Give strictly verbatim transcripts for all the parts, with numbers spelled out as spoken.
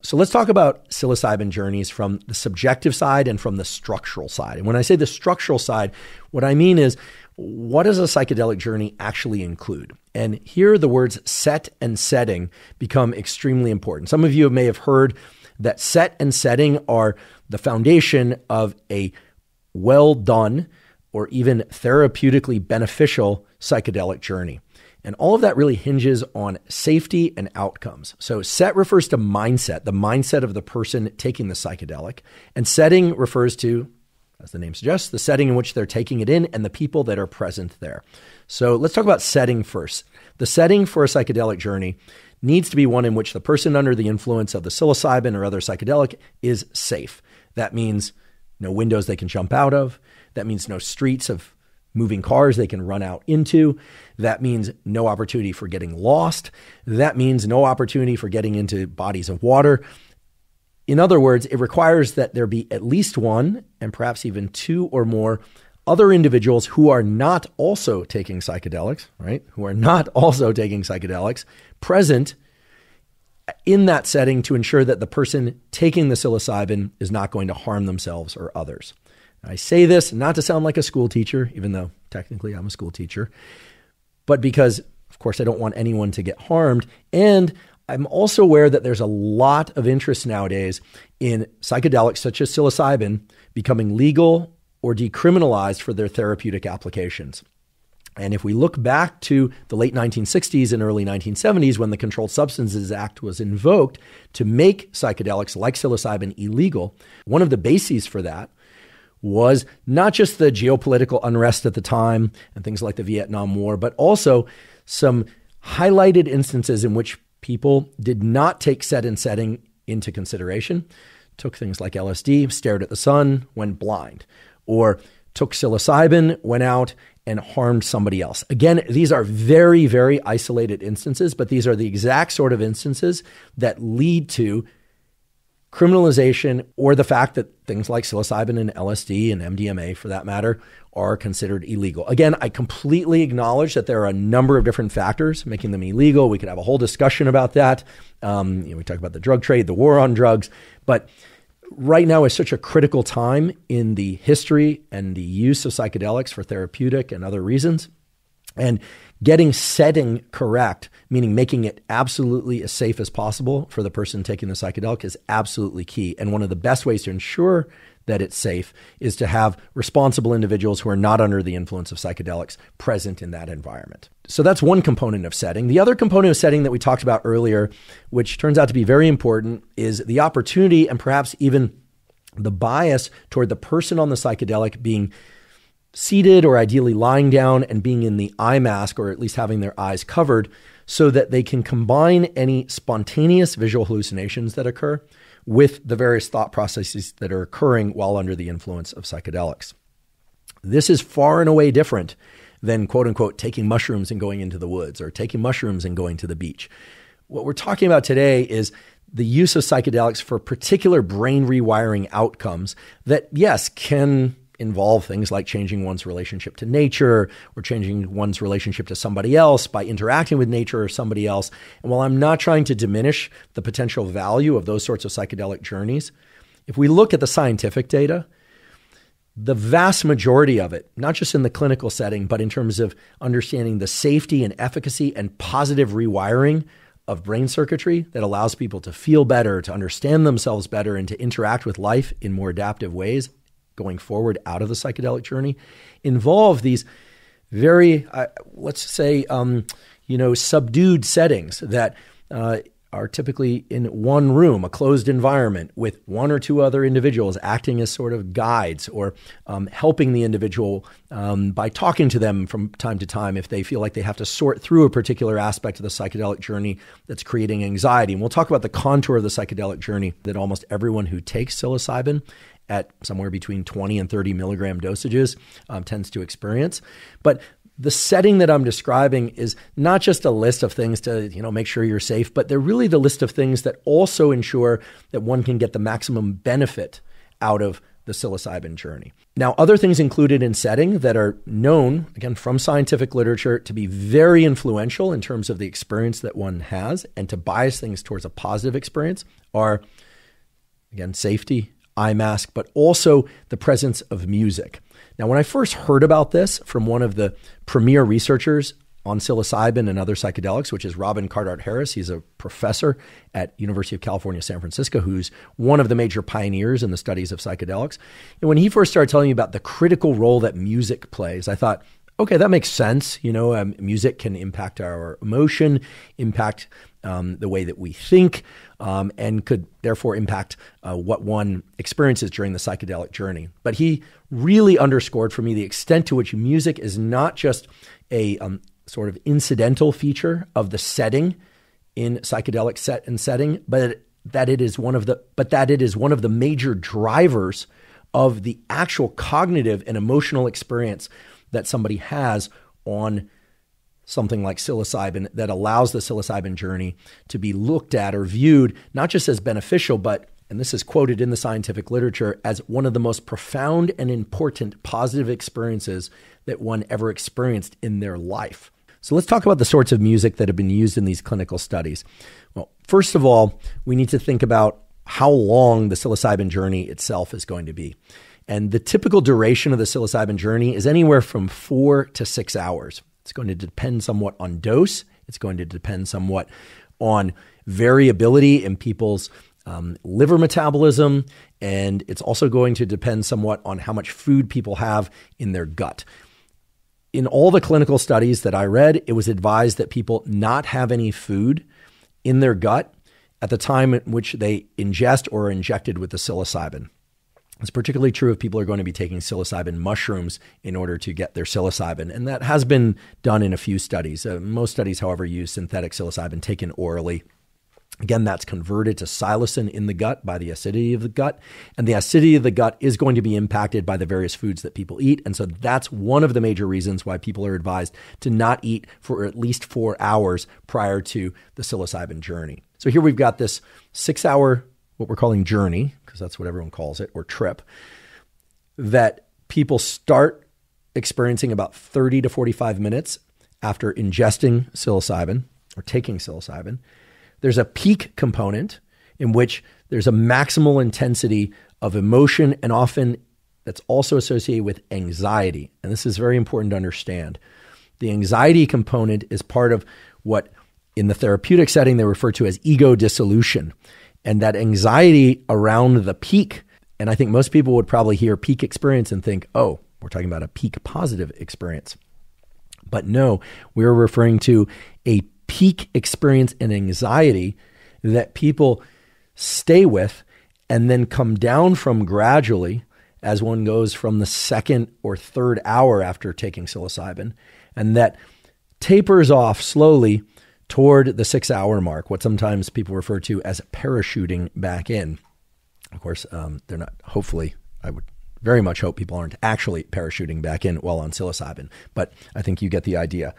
So let's talk about psilocybin journeys from the subjective side and from the structural side. And when I say the structural side, what I mean is, what does a psychedelic journey actually include? And here the words set and setting become extremely important. Some of you may have heard that set and setting are the foundation of a well done or even therapeutically beneficial psychedelic journey. And all of that really hinges on safety and outcomes. So set refers to mindset, the mindset of the person taking the psychedelic. And setting refers to, as the name suggests, the setting in which they're taking it in and the people that are present there. So let's talk about setting first. The setting for a psychedelic journey needs to be one in which the person under the influence of the psilocybin or other psychedelic is safe. That means no windows they can jump out of. That means no streets of moving cars they can run out into. That means no opportunity for getting lost. That means no opportunity for getting into bodies of water. In other words, it requires that there be at least one, and perhaps even two or more, other individuals who are not also taking psychedelics, right? Who are not also taking psychedelics, present in that setting to ensure that the person taking the psilocybin is not going to harm themselves or others. I say this not to sound like a school teacher, even though technically I'm a school teacher, but because, of course, I don't want anyone to get harmed. And I'm also aware that there's a lot of interest nowadays in psychedelics such as psilocybin becoming legal or decriminalized for their therapeutic applications. And if we look back to the late nineteen sixties and early nineteen seventies, when the Controlled Substances Act was invoked to make psychedelics like psilocybin illegal, one of the bases for that was not just the geopolitical unrest at the time and things like the Vietnam War, but also some highlighted instances in which people did not take set and setting into consideration, took things like L S D, stared at the sun, went blind, or took psilocybin, went out and harmed somebody else. Again, these are very, very isolated instances, but these are the exact sort of instances that lead to criminalization or the fact that things like psilocybin and L S D and M D M A, for that matter, are considered illegal. Again, I completely acknowledge that there are a number of different factors making them illegal. We could have a whole discussion about that. Um, you know, we talk about the drug trade, the war on drugs, but right now is such a critical time in the history and the use of psychedelics for therapeutic and other reasons. And getting setting correct, meaning making it absolutely as safe as possible for the person taking the psychedelic, is absolutely key. And one of the best ways to ensure that it's safe is to have responsible individuals who are not under the influence of psychedelics present in that environment. So that's one component of setting. The other component of setting that we talked about earlier, which turns out to be very important, is the opportunity and perhaps even the bias toward the person on the psychedelic being seated or ideally lying down and being in the eye mask, or at least having their eyes covered, so that they can combine any spontaneous visual hallucinations that occur with the various thought processes that are occurring while under the influence of psychedelics. This is far and away different than, quote unquote, taking mushrooms and going into the woods or taking mushrooms and going to the beach. What we're talking about today is the use of psychedelics for particular brain rewiring outcomes that, yes, can involve things like changing one's relationship to nature or changing one's relationship to somebody else by interacting with nature or somebody else. And while I'm not trying to diminish the potential value of those sorts of psychedelic journeys, if we look at the scientific data, the vast majority of it, not just in the clinical setting, but in terms of understanding the safety and efficacy and positive rewiring of brain circuitry that allows people to feel better, to understand themselves better, and to interact with life in more adaptive ways going forward out of the psychedelic journey, involve these very, uh, let's say, um, you know, subdued settings that uh, are typically in one room, a closed environment with one or two other individuals acting as sort of guides or um, helping the individual um, by talking to them from time to time if they feel like they have to sort through a particular aspect of the psychedelic journey that's creating anxiety. And we'll talk about the contour of the psychedelic journey that almost everyone who takes psilocybin at somewhere between twenty and thirty milligram dosages um, tends to experience. But the setting that I'm describing is not just a list of things to, you know, make sure you're safe, but they're really the list of things that also ensure that one can get the maximum benefit out of the psilocybin journey. Now, other things included in setting that are known, again, from scientific literature to be very influential in terms of the experience that one has and to bias things towards a positive experience are, again, safety, eye mask, but also the presence of music. Now, when I first heard about this from one of the premier researchers on psilocybin and other psychedelics, which is Robin Carhart-Harris. He's a professor at University of California, San Francisco, who's one of the major pioneers in the studies of psychedelics. And when he first started telling me about the critical role that music plays, I thought, okay, that makes sense. You know, um, music can impact our emotion, impact um, the way that we think, um, and could therefore impact uh, what one experiences during the psychedelic journey. But he really underscored for me the extent to which music is not just a um, sort of incidental feature of the setting in psychedelic set and setting, but that it is one of the but that it is one of the major drivers of the actual cognitive and emotional experience that somebody has on something like psilocybin that allows the psilocybin journey to be looked at or viewed not just as beneficial, but, and this is quoted in the scientific literature, as one of the most profound and important positive experiences that one ever experienced in their life. So let's talk about the sorts of music that have been used in these clinical studies. Well, first of all, we need to think about how long the psilocybin journey itself is going to be. And the typical duration of the psilocybin journey is anywhere from four to six hours. It's going to depend somewhat on dose. It's going to depend somewhat on variability in people's um, liver metabolism. And it's also going to depend somewhat on how much food people have in their gut. In all the clinical studies that I read, it was advised that people not have any food in their gut at the time at which they ingest or are injected with the psilocybin. It's particularly true if people are going to be taking psilocybin mushrooms in order to get their psilocybin. And that has been done in a few studies. Uh, most studies, however, use synthetic psilocybin taken orally. Again, that's converted to psilocin in the gut by the acidity of the gut. And the acidity of the gut is going to be impacted by the various foods that people eat. And so that's one of the major reasons why people are advised to not eat for at least four hours prior to the psilocybin journey. So here we've got this six-hour, what we're calling journey, because that's what everyone calls it, or trip, that people start experiencing about thirty to forty-five minutes after ingesting psilocybin or taking psilocybin. There's a peak component in which there's a maximal intensity of emotion, and often that's also associated with anxiety. And this is very important to understand. The anxiety component is part of what in the therapeutic setting they refer to as ego dissolution. And that anxiety around the peak, and I think most people would probably hear peak experience and think, oh, we're talking about a peak positive experience. But no, we're referring to a peak experience in anxiety that people stay with and then come down from gradually as one goes from the second or third hour after taking psilocybin, and that tapers off slowly toward the six-hour mark, what sometimes people refer to as parachuting back in. Of course, um, they're not, hopefully, I would very much hope people aren't actually parachuting back in while on psilocybin, but I think you get the idea.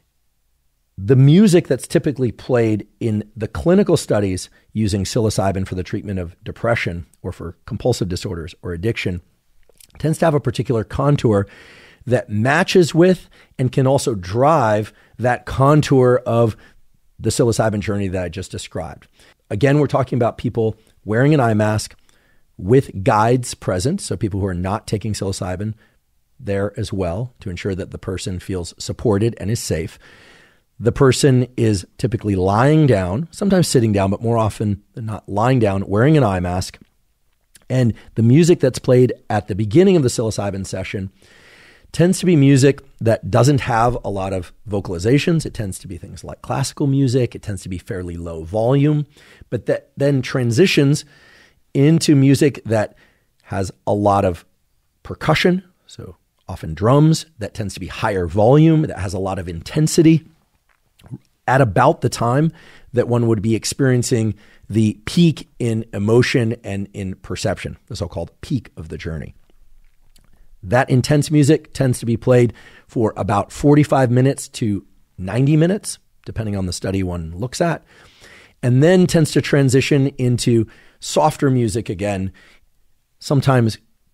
The music that's typically played in the clinical studies using psilocybin for the treatment of depression or for compulsive disorders or addiction tends to have a particular contour that matches with and can also drive that contour of the psilocybin journey that I just described. Again, we're talking about people wearing an eye mask with guides present, so people who are not taking psilocybin there as well to ensure that the person feels supported and is safe. The person is typically lying down, sometimes sitting down, but more often than not lying down, wearing an eye mask. And the music that's played at the beginning of the psilocybin session tends to be music that doesn't have a lot of vocalizations. It tends to be things like classical music. It tends to be fairly low volume, but that then transitions into music that has a lot of percussion, so often drums. That tends to be higher volume, that has a lot of intensity at about the time that one would be experiencing the peak in emotion and in perception, the so-called peak of the journey. That intense music tends to be played for about forty-five minutes to ninety minutes, depending on the study one looks at, and then tends to transition into softer music again, sometimes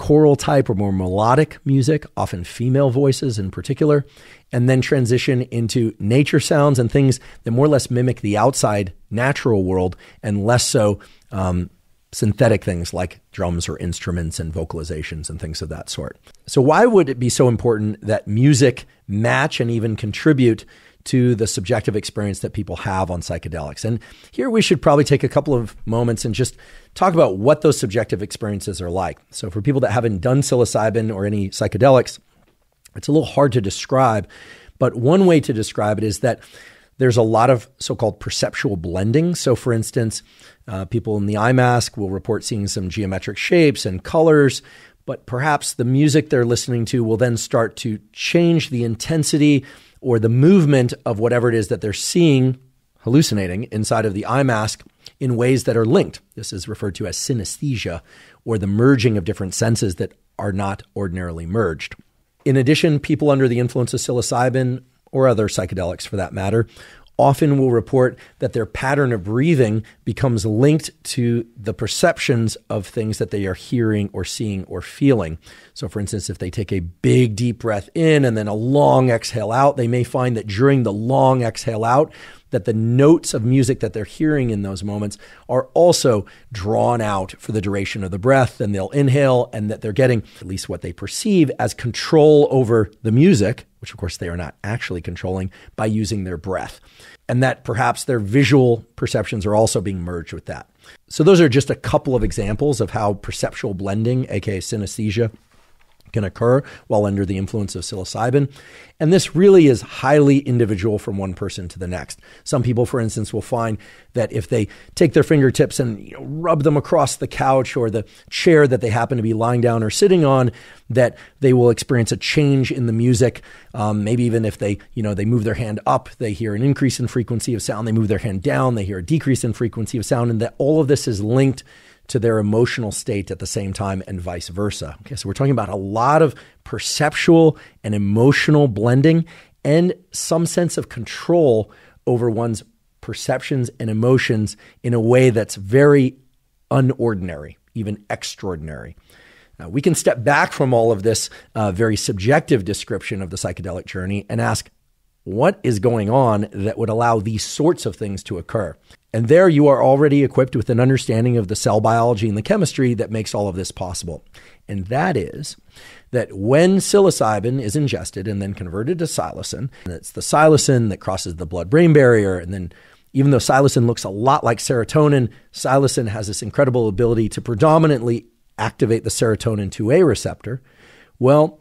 choral type or more melodic music, often female voices in particular, and then transition into nature sounds and things that more or less mimic the outside natural world and less so um, synthetic things like drums or instruments and vocalizations and things of that sort. So why would it be so important that music match and even contribute to the subjective experience that people have on psychedelics? And here we should probably take a couple of moments and just talk about what those subjective experiences are like. So for people that haven't done psilocybin or any psychedelics, it's a little hard to describe, but one way to describe it is that there's a lot of so-called perceptual blending. So for instance, uh, people in the eye mask will report seeing some geometric shapes and colors, but perhaps the music they're listening to will then start to change the intensity or the movement of whatever it is that they're seeing, hallucinating inside of the eye mask in ways that are linked. This is referred to as synesthesia, or the merging of different senses that are not ordinarily merged. In addition, people under the influence of psilocybin, or other psychedelics for that matter, often will report that their pattern of breathing becomes linked to the perceptions of things that they are hearing or seeing or feeling. So for instance, if they take a big deep breath in and then a long exhale out, they may find that during the long exhale out, that the notes of music that they're hearing in those moments are also drawn out for the duration of the breath, and they'll inhale, and that they're getting at least what they perceive as control over the music, which of course they are not actually controlling, by using their breath. And that perhaps their visual perceptions are also being merged with that. So those are just a couple of examples of how perceptual blending, aka synesthesia, can occur while under the influence of psilocybin. And this really is highly individual from one person to the next. Some people, for instance, will find that if they take their fingertips and you know, rub them across the couch or the chair that they happen to be lying down or sitting on, that they will experience a change in the music. Um, maybe even if they, you know, they move their hand up, they hear an increase in frequency of sound. They move their hand down, they hear a decrease in frequency of sound, and that all of this is linked to their emotional state at the same time, and vice versa. Okay, so we're talking about a lot of perceptual and emotional blending and some sense of control over one's perceptions and emotions in a way that's very unordinary, even extraordinary. Now, we can step back from all of this uh, very subjective description of the psychedelic journey and ask, what is going on that would allow these sorts of things to occur? And there you are already equipped with an understanding of the cell biology and the chemistry that makes all of this possible. And that is that when psilocybin is ingested and then converted to psilocin, and it's the psilocin that crosses the blood-brain barrier, and then even though psilocin looks a lot like serotonin, psilocin has this incredible ability to predominantly activate the serotonin two A receptor. Well,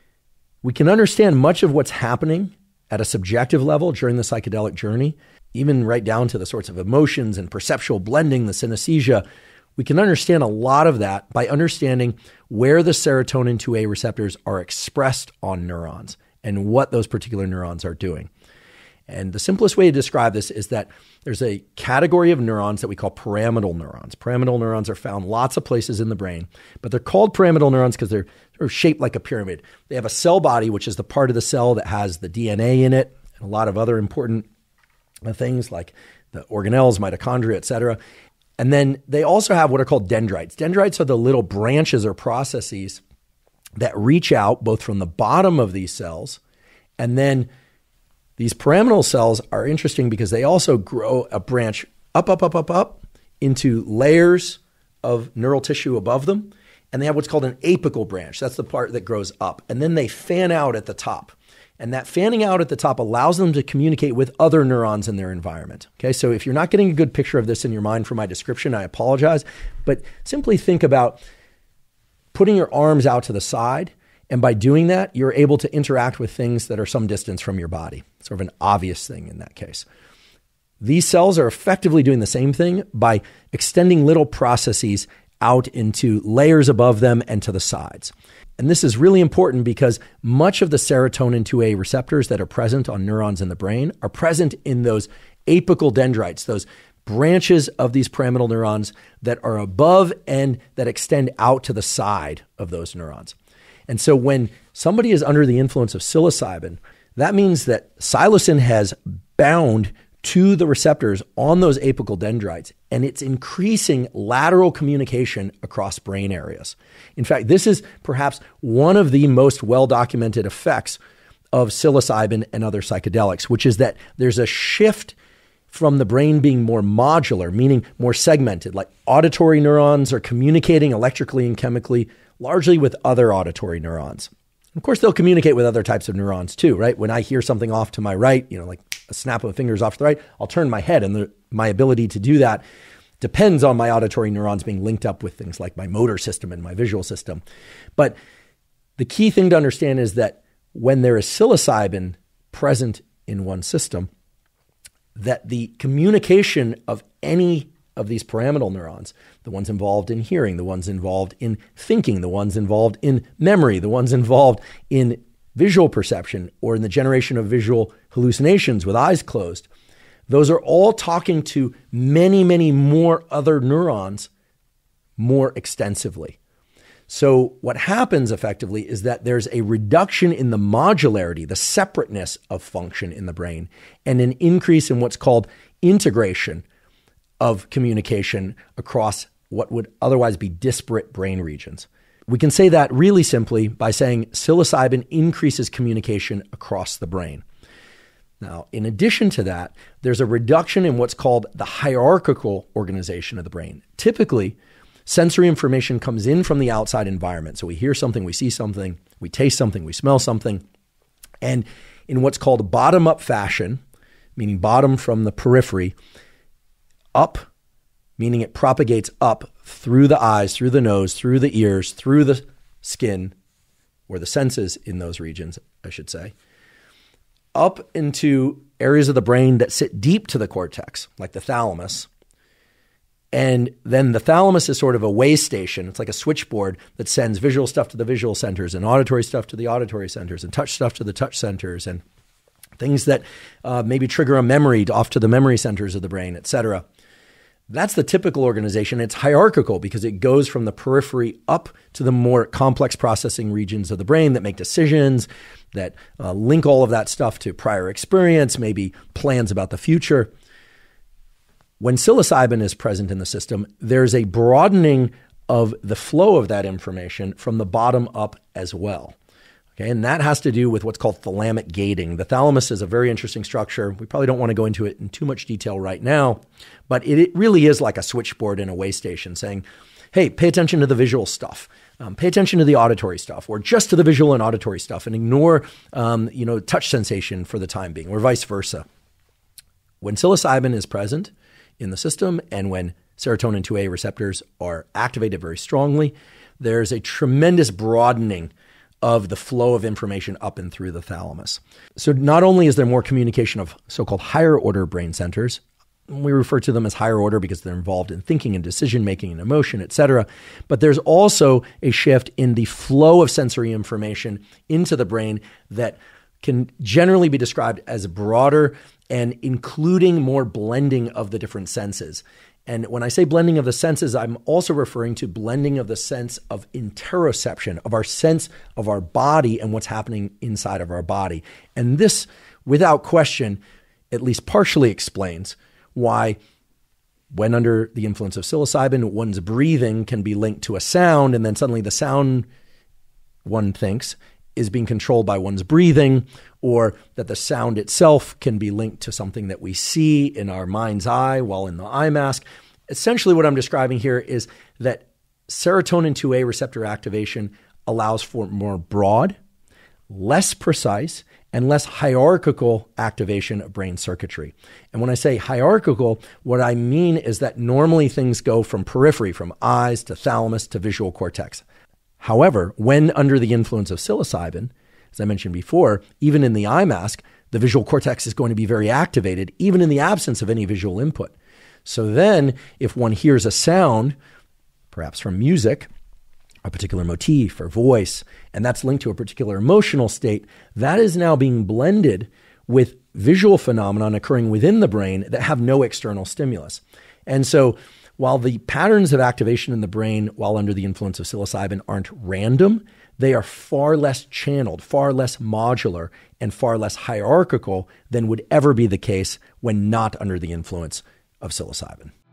we can understand much of what's happening at a subjective level during the psychedelic journey, even right down to the sorts of emotions and perceptual blending, the synesthesia. We can understand a lot of that by understanding where the serotonin two A receptors are expressed on neurons and what those particular neurons are doing. And the simplest way to describe this is that there's a category of neurons that we call pyramidal neurons. Pyramidal neurons are found lots of places in the brain, but they're called pyramidal neurons because they're, they're shaped like a pyramid. They have a cell body, which is the part of the cell that has the D N A in it, and a lot of other important things like the organelles, mitochondria, et cetera. And then they also have what are called dendrites. Dendrites are the little branches or processes that reach out both from the bottom of these cells, and then these pyramidal cells are interesting because they also grow a branch up, up, up, up, up into layers of neural tissue above them. And they have what's called an apical branch. That's the part that grows up. And then they fan out at the top. And that fanning out at the top allows them to communicate with other neurons in their environment. Okay, so if you're not getting a good picture of this in your mind from my description, I apologize. But simply think about putting your arms out to the side. And by doing that, you're able to interact with things that are some distance from your body. Sort of an obvious thing in that case. These cells are effectively doing the same thing by extending little processes out into layers above them and to the sides. And this is really important because much of the serotonin two A receptors that are present on neurons in the brain are present in those apical dendrites, those branches of these pyramidal neurons that are above and that extend out to the side of those neurons. And so when somebody is under the influence of psilocybin, that means that psilocin has bound to the receptors on those apical dendrites, and it's increasing lateral communication across brain areas. In fact, this is perhaps one of the most well-documented effects of psilocybin and other psychedelics, which is that there's a shift from the brain being more modular, meaning more segmented, like auditory neurons are communicating electrically and chemically, largely with other auditory neurons. Of course, they'll communicate with other types of neurons too, right? When I hear something off to my right, you know, like a snap of a finger is off to the right, I'll turn my head, and the, my ability to do that depends on my auditory neurons being linked up with things like my motor system and my visual system. But the key thing to understand is that when there is psilocybin present in one system, that the communication of any of these pyramidal neurons, the ones involved in hearing, the ones involved in thinking, the ones involved in memory, the ones involved in visual perception or in the generation of visual hallucinations with eyes closed, those are all talking to many, many more other neurons more extensively. So what happens effectively is that there's a reduction in the modularity, the separateness of function in the brain, and an increase in what's called integration of communication across what would otherwise be disparate brain regions. We can say that really simply by saying psilocybin increases communication across the brain. Now, in addition to that, there's a reduction in what's called the hierarchical organization of the brain. Typically, sensory information comes in from the outside environment. So we hear something, we see something, we taste something, we smell something. And in what's called bottom-up fashion, meaning bottom from the periphery, up, meaning it propagates up through the eyes, through the nose, through the ears, through the skin, or the senses in those regions, I should say, up into areas of the brain that sit deep to the cortex, like the thalamus. And then the thalamus is sort of a way station. It's like a switchboard that sends visual stuff to the visual centers and auditory stuff to the auditory centers and touch stuff to the touch centers and things that uh, maybe trigger a memory off to the memory centers of the brain, et cetera. That's the typical organization. It's hierarchical because it goes from the periphery up to the more complex processing regions of the brain that make decisions, that uh, link all of that stuff to prior experience, maybe plans about the future. When psilocybin is present in the system, there's a broadening of the flow of that information from the bottom up as well. Okay, and that has to do with what's called thalamic gating. The thalamus is a very interesting structure. We probably don't want to go into it in too much detail right now, but it, it really is like a switchboard in a way station saying, hey, pay attention to the visual stuff. Um, pay attention to the auditory stuff, or just to the visual and auditory stuff, and ignore um, you know, touch sensation for the time being, or vice versa. When psilocybin is present in the system and when serotonin two A receptors are activated very strongly, there's a tremendous broadening of the flow of information up and through the thalamus. So not only is there more communication of so-called higher order brain centers, we refer to them as higher order because they're involved in thinking and decision-making and emotion, et cetera, but there's also a shift in the flow of sensory information into the brain that can generally be described as broader and including more blending of the different senses. And when I say blending of the senses, I'm also referring to blending of the sense of interoception, of our sense of our body and what's happening inside of our body. And this, without question, at least partially explains why when under the influence of psilocybin, one's breathing can be linked to a sound, and then suddenly the sound, one thinks, is being controlled by one's breathing, or that the sound itself can be linked to something that we see in our mind's eye while in the eye mask. Essentially what I'm describing here is that serotonin two A receptor activation allows for more broad, less precise, and less hierarchical activation of brain circuitry. And when I say hierarchical, what I mean is that normally things go from periphery, from eyes to thalamus to visual cortex. However, when under the influence of psilocybin, as I mentioned before, even in the eye mask, the visual cortex is going to be very activated, even in the absence of any visual input. So then, if one hears a sound, perhaps from music, a particular motif or voice, and that's linked to a particular emotional state, that is now being blended with visual phenomenon occurring within the brain that have no external stimulus. And so while the patterns of activation in the brain while under the influence of psilocybin aren't random, they are far less channeled, far less modular, and far less hierarchical than would ever be the case when not under the influence of psilocybin.